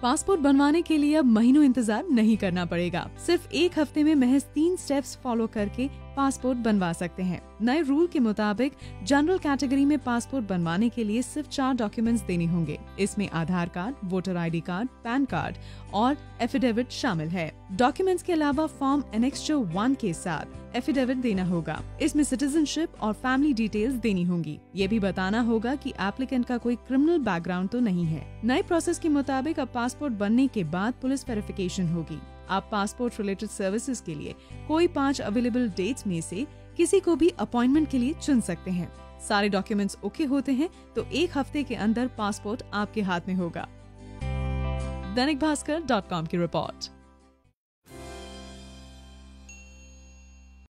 Passport बनवाने के लिए अब महीनों इंतजार नहीं करना पड़ेगा। सिर्फ एक हफ्ते में महज 3 स्टेप्स फॉलो करके पासपोर्ट बनवा सकते हैं। नए रूल के मुताबिक जनरल कैटेगरी में पासपोर्ट बनवाने के लिए सिर्फ 4 डॉक्यूमेंट्स देने होंगे। इसमें Aadhaar card, voter ID card, PAN card और एफिडेविट शामिल है। डॉक्यूमेंट्स के अलावा फॉर्म एनेक्स्चर 1 के साथ एफिडेविट देना होगा। इसमें सिटीजनशिप और फैमिली डिटेल्स देनी होंगी। ये भी बताना होगा कि एप्लीकेंट का कोई क्रिमिनल बैकग्राउंड तो नहीं है। नए प्रोसेस के मुताबिक अब पासपोर्ट बनने के बाद पुलिस वेरिफिकेशन होगी। आप पासपोर्ट रिलेटेड सर्विसेज के लिए कोई 5 अवेलेबल डेट्स में से किसी को भी अपॉइंटमेंट के लिए चुन सकते हैं। सारे डॉक्यूमेंट्स ओके होते हैं तो 1 हफ्ते के अंदर पासपोर्ट आपके हाथ में होगा। दैनिक भास्कर.com की रिपोर्ट।